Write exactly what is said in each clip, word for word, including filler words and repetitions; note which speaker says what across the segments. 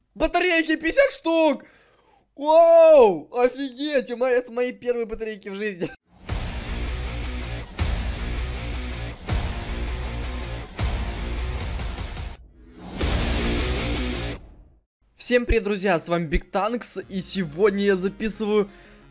Speaker 1: Батарейки пятьдесят штук! Вау! Офигеть! Это мои первые батарейки в жизни. Всем привет, друзья, с вами Big Tanks, и сегодня я записываю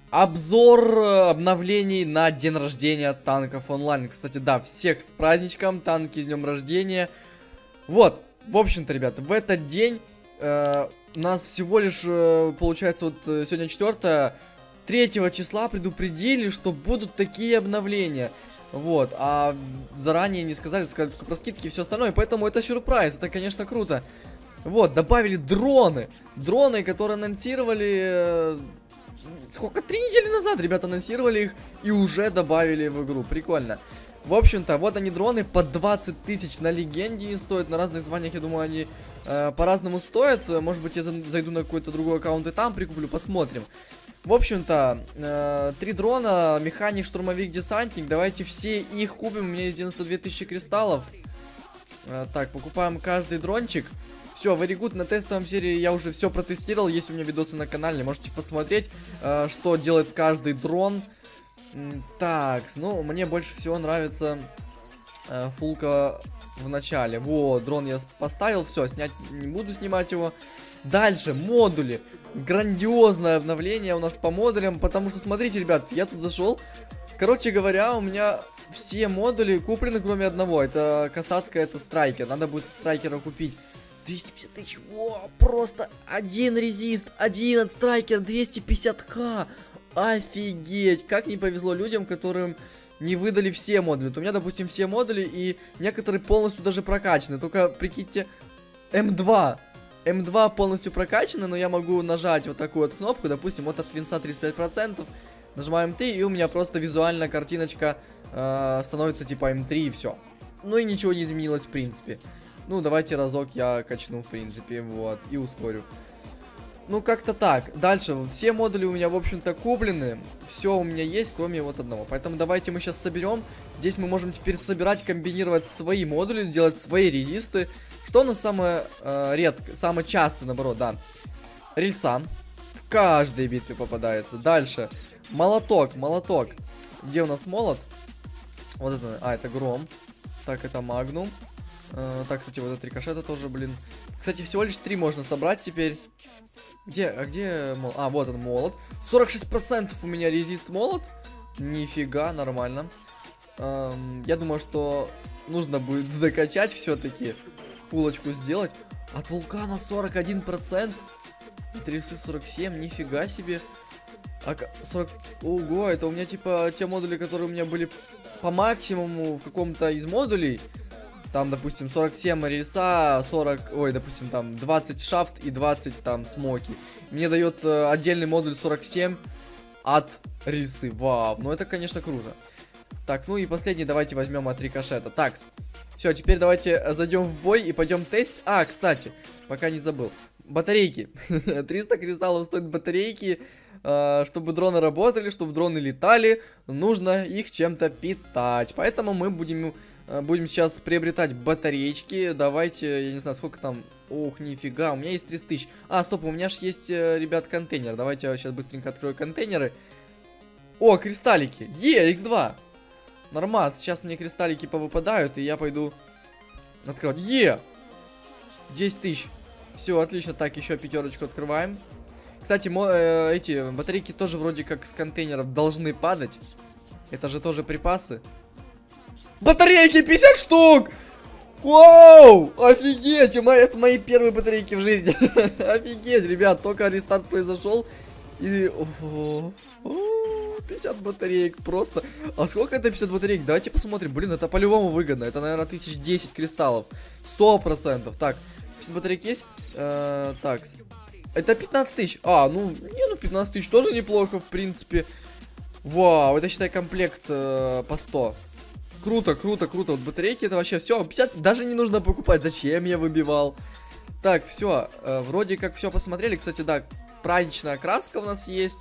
Speaker 1: обзор обновлений на день рождения танков онлайн. Кстати, да, всех с праздничком, танки с днем рождения. Вот, в общем-то, ребята, в этот день э, нас всего лишь, э, получается, вот сегодня четвёртое, третьего числа предупредили, что будут такие обновления. Вот, а заранее не сказали, сказали только про скидки и все остальное, поэтому это сюрприз, это, конечно, круто. Вот, добавили дроны. Дроны, которые анонсировали... Э, сколько? Три недели назад ребята анонсировали их и уже добавили в игру. Прикольно. В общем-то, вот они дроны по двадцать тысяч на легенде не стоят. На разных званиях, я думаю, они э, по-разному стоят. Может быть, я зайду на какой-то другой аккаунт и там прикуплю, посмотрим. В общем-то, э, три дрона, механик, штурмовик, десантник. Давайте все их купим. У меня есть девяносто две тысячи кристаллов. Э, так, покупаем каждый дрончик. Все, very good, на тестовом серии я уже все протестировал, есть у меня видосы на канале, можете посмотреть, э, что делает каждый дрон. Так, ну, мне больше всего нравится э, фулка в начале. Вот, дрон я поставил, все, снять не буду снимать его. Дальше, модули. Грандиозное обновление у нас по модулям, потому что, смотрите, ребят, я тут зашел. Короче говоря, у меня все модули куплены, кроме одного. Это касатка, это страйкер, надо будет страйкера купить. двести пятьдесят тысяч, о, просто один резист, один от страйкера, двести пятьдесят тысяч. Офигеть, как не повезло людям, которым не выдали все модули. То у меня, допустим, все модули, и некоторые полностью даже прокачаны. Только, прикиньте, эм два. эм два полностью прокачаны, но я могу нажать вот такую вот кнопку, допустим, вот от винса тридцать пять процентов. Нажимаем Т, и у меня просто визуально картиночка э, становится типа эм три, и все. Ну и ничего не изменилось, в принципе. Ну, давайте разок я качну, в принципе, вот, и ускорю. Ну, как-то так. Дальше, все модули у меня, в общем-то, куплены. Все у меня есть, кроме вот одного. Поэтому давайте мы сейчас соберем. Здесь мы можем теперь собирать, комбинировать свои модули, сделать свои резисты. Что у нас самое э, редко, самое часто, наоборот, да. Рельса. В каждой битве попадается. Дальше. Молоток, молоток. Где у нас молот? Вот это, а, это гром. Так, это магнум. Uh, так, кстати, вот этот рикошета тоже, блин. Кстати, всего лишь три можно собрать теперь. Где, а где молот? А, вот он, молот. сорок шесть процентов у меня резист молот. Нифига, нормально. uh, Я думаю, что нужно будет докачать все-таки. Фулочку сделать. От вулкана сорок один процент. тридцать сорок семь, нифига себе. А сорок... Ого, это у меня типа те модули, которые у меня были по максимуму в каком-то из модулей. Там, допустим, сорок семь рельса, сорок, ой, допустим, там двадцать шафт и двадцать там смоки. Мне дает э, отдельный модуль сорок семь от рельсы. Вау, ну это, конечно, круто. Так, ну и последний давайте возьмем от рикошета. Так, все, теперь давайте зайдем в бой и пойдем тестить. А, кстати, пока не забыл. Батарейки. триста кристаллов стоят батарейки. э, Чтобы дроны работали, чтобы дроны летали, нужно их чем-то питать. Поэтому мы будем... Будем сейчас приобретать батареечки. Давайте, я не знаю, сколько там. Ох, нифига, у меня есть тридцать тысяч. А, стоп, у меня же есть, ребят, контейнер. Давайте я сейчас быстренько открою контейнеры. О, кристаллики. Е, икс два. Нормас, сейчас мне кристаллики повыпадают, и я пойду открывать. Е, десять тысяч. Все, отлично. Так, еще пятерочку открываем. Кстати, э, эти батарейки тоже вроде как с контейнеров должны падать. Это же тоже припасы. Батарейки пятьдесят штук! Вау! Офигеть! Это мои первые батарейки в жизни. Офигеть, ребят, только рестарт произошел. И... пятьдесят батареек просто. А сколько это пятьдесят батареек? Давайте посмотрим. Блин, это по-любому выгодно. Это, наверное, тысяч десять кристаллов. сто процентов. Так, пятьдесят батареек есть? Э, так, это пятнадцать тысяч. А, ну, не, ну пятнадцать тысяч тоже неплохо, в принципе. Вау, это, считай, комплект э, по сто. Круто, круто, круто. Вот батарейки это вообще все. пятьдесят даже не нужно покупать. Зачем я выбивал? Так, все. Э, вроде как все посмотрели. Кстати, да, праздничная краска у нас есть.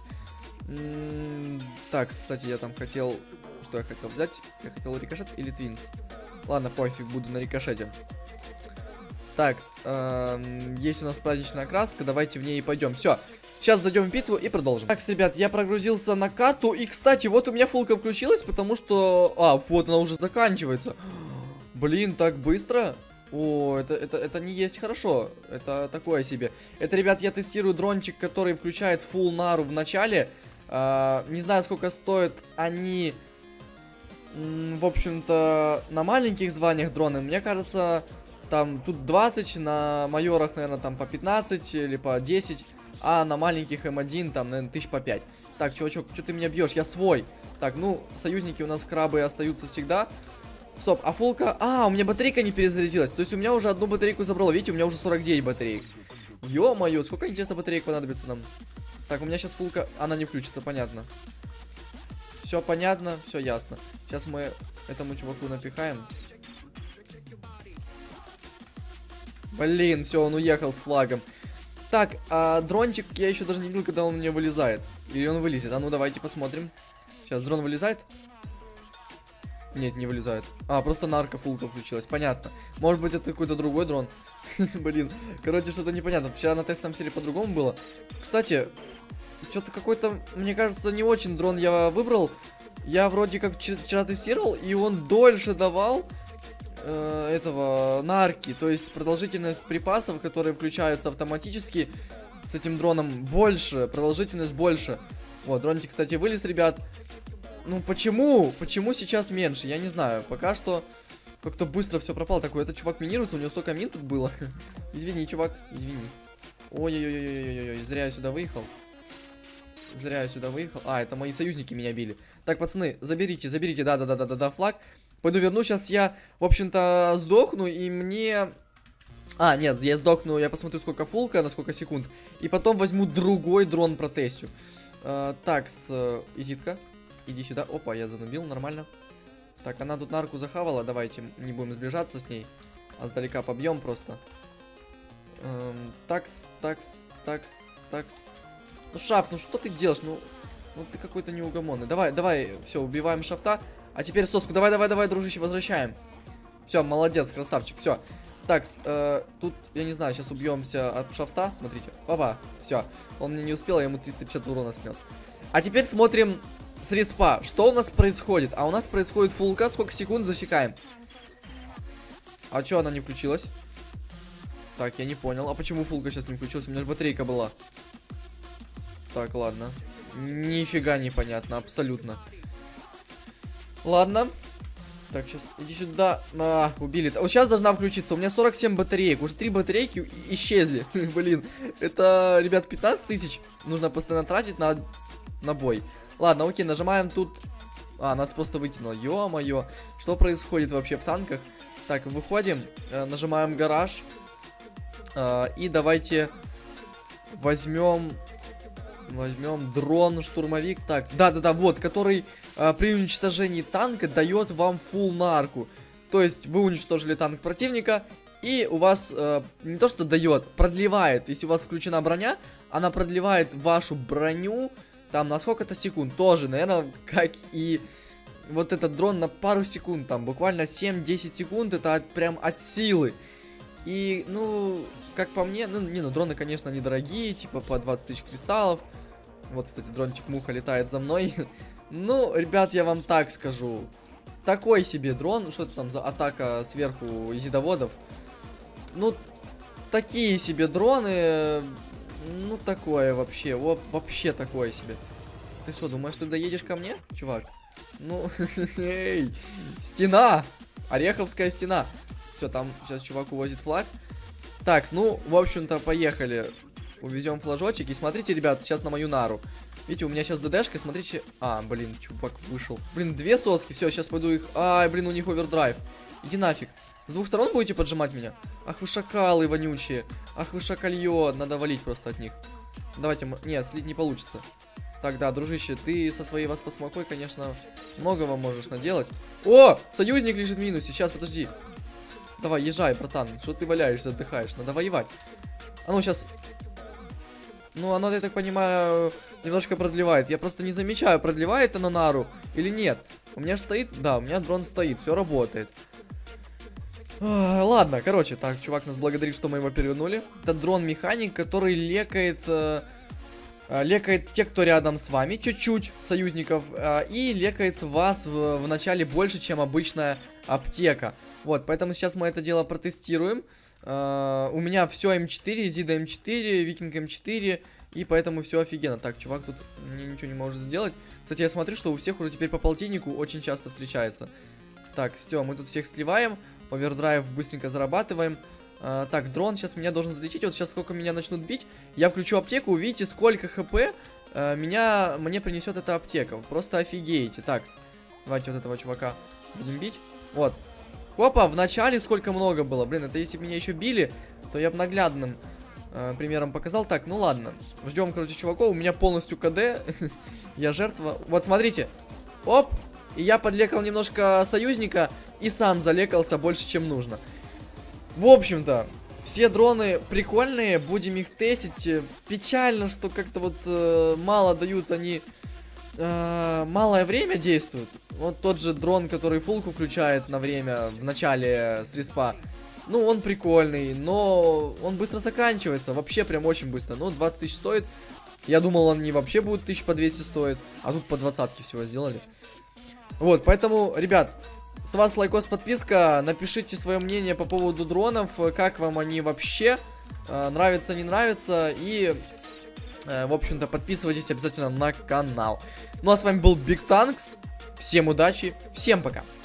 Speaker 1: М-м так, кстати, я там хотел... Что я хотел взять? Я хотел рикошет или твинс? Ладно, пофиг, буду на рикошете. Так, э, есть у нас праздничная краска, давайте в ней и пойдем. Все, сейчас зайдем в битву и продолжим. Так, ребят, я прогрузился на карту. И, кстати, вот у меня фулка включилась, потому что... А, вот она уже заканчивается. Блин, так быстро. О, это, это, это не есть хорошо. Это такое себе. Это, ребят, я тестирую дрончик, который включает full нару в начале. э, Не знаю, сколько стоят они... В общем-то, на маленьких званиях дроны, мне кажется, там тут двадцать, на майорах, наверное, там по пятнадцать или по десять, а на маленьких эм один там, наверное, тысяч по пять. Так, чувачок, что ты меня бьешь? Я свой. Так, ну, союзники у нас крабы остаются всегда. Стоп, а фулка... А, у меня батарейка не перезарядилась. То есть у меня уже одну батарейку забрало. Видите, у меня уже сорок девять батареек. Ё-моё, сколько, интересно, батареек понадобится нам? Так, у меня сейчас фулка... Она не включится, понятно. Все понятно, все ясно. Сейчас мы этому чуваку напихаем. Блин, все, он уехал с флагом. Так, а дрончик я еще даже не видел, когда он у меня вылезает. Или он вылезет. А ну давайте посмотрим. Сейчас дрон вылезает. Нет, не вылезает. А, просто нарко-фулка включилась. Понятно. Может быть, это какой-то другой дрон. Блин, короче, что-то непонятно. Вчера на тестовом серии по-другому было. Кстати, что-то какой-то, мне кажется, не очень дрон я выбрал. Я вроде как вчера тестировал, и он дольше давал э, этого нарки. То есть продолжительность припасов, которые включаются автоматически с этим дроном, больше. Продолжительность больше. Вот, дрончик, кстати, вылез, ребят. Ну, почему? Почему сейчас меньше? Я не знаю. Пока что как-то быстро все пропало. Такой, этот чувак минируется, у него столько мин тут было. Извини, чувак, извини. Ой-ой-ой-ой-ой-ой, зря я сюда выехал. Зря я сюда выехал. А, это мои союзники меня били. Так, пацаны, заберите, заберите, да-да-да-да-да, флаг. Пойду верну, сейчас я, в общем-то, сдохну, и мне... А, нет, я сдохну, я посмотрю, сколько фулка, на сколько секунд. И потом возьму другой дрон протестю. А, так, с... Изитка, иди сюда. Опа, я занубил, нормально. Так, она тут нарку захавала, давайте не будем сближаться с ней. А сдалека побьем просто. Эм, такс, такс, такс, такс. Ну, Шаф, ну что ты делаешь? Ну, ну ты какой-то неугомонный. Давай, давай, все, убиваем Шафта. А теперь соску. Давай, давай, давай, дружище, возвращаем. Все, молодец, красавчик, все. Так, э, тут, я не знаю, сейчас убьемся от Шафта. Смотрите. Опа, все. Он мне не успел, я ему триста пятьдесят урона снес. А теперь смотрим с респа. Что у нас происходит? А у нас происходит фулка. Сколько секунд засекаем? А что она не включилась? Так, я не понял. А почему фулка сейчас не включилась? У меня же батарейка была. Так, ладно. Нифига непонятно, абсолютно. Ладно. Так, сейчас, иди сюда. А, убили. Вот сейчас должна включиться. У меня сорок семь батареек. Уже три батарейки исчезли. Блин, это, ребят, пятнадцать тысяч нужно постоянно тратить на, на бой. Ладно, окей, нажимаем тут. А, нас просто вытянуло. Ё-моё. Что происходит вообще в танках? Так, выходим. Э, нажимаем гараж. Э, и давайте возьмем... Возьмем дрон-штурмовик. Так, да-да-да, вот, который э, при уничтожении танка дает вам фулл нарку. То есть вы уничтожили танк противника, и у вас э, не то что дает, продлевает. Если у вас включена броня, она продлевает вашу броню там на сколько-то секунд. Тоже, наверное, как и вот этот дрон на пару секунд. Там буквально семь-десять секунд, это от, прям от силы. И, ну, как по мне, ну, не, ну, дроны, конечно, недорогие, типа по двадцать тысяч кристаллов. Вот, кстати, дрончик Муха летает за мной. Ну, ребят, я вам так скажу. Такой себе дрон. Что это там за атака сверху изидоводов? Ну, такие себе дроны. Ну, такое вообще. О, вообще такое себе. Ты что, думаешь, ты доедешь ко мне, чувак? Ну, эй, стена. Ореховская стена. Все, там сейчас чувак увозит флаг. Так, ну, в общем-то, поехали. Увезем флажочек. И смотрите, ребят, сейчас на мою нару. Видите, у меня сейчас ДДшка, смотрите. А, блин, чувак вышел. Блин, две соски, все, сейчас пойду их. Ай, блин, у них овердрайв. Иди нафиг. С двух сторон будете поджимать меня? Ах вы шакалы вонючие. Ах вы шакалье. Надо валить просто от них. Давайте, мы... не, слить не получится. Так, да, дружище, ты со своей воспосмокой, конечно, многого можешь наделать. О, союзник лежит в минусе. Сейчас, подожди. Давай, езжай, братан. Что ты валяешься, отдыхаешь? Надо воевать. А ну, сейчас... Ну, оно, я так понимаю, немножко продлевает. Я просто не замечаю, продлевает оно нару или нет. У меня же стоит... Да, у меня дрон стоит, все работает. А, ладно, короче, так, чувак нас благодарит, что мы его перевернули. Это дрон-механик, который лекает... Э, лекает тех, кто рядом с вами, чуть-чуть, союзников, э, и лекает вас в, в начале больше, чем обычная аптека. Вот, поэтому сейчас мы это дело протестируем. Uh, у меня все эм четыре, Зида эм четыре, Викинг эм четыре, и поэтому все офигенно. Так, чувак тут мне ничего не может сделать. Кстати, я смотрю, что у всех уже теперь по полтиннику очень часто встречается. Так, все, мы тут всех сливаем, овердрайв быстренько зарабатываем. uh, Так, дрон сейчас меня должен залечить. Вот сейчас сколько меня начнут бить, я включу аптеку, увидите, сколько хп uh, меня, мне принесет эта аптека. Просто офигеете. Так, давайте вот этого чувака будем бить. Вот. Опа, в начале сколько много было. Блин, это если бы меня еще били, то я бы наглядным э, примером показал. Так, ну ладно. Ждем, короче, чуваков. У меня полностью КД. Я жертва. Вот, смотрите. Оп. И я подлекал немножко союзника. И сам залекался больше, чем нужно. В общем-то, все дроны прикольные. Будем их тестить. Печально, что как-то вот э, мало дают они... Э, малое время действуют. Вот тот же дрон, который фулку включает на время в начале с респа. Ну, он прикольный, но он быстро заканчивается. Вообще прям очень быстро. Ну, двадцать тысяч стоит. Я думал, он не вообще будет тысяч по двести стоит. А тут по двадцатке всего сделали. Вот, поэтому, ребят, с вас лайкос, подписка. Напишите свое мнение по поводу дронов. Как вам они вообще? Э, нравится, не нравится. И... В общем-то, подписывайтесь обязательно на канал. Ну а с вами был Big Tanks. Всем удачи, всем пока.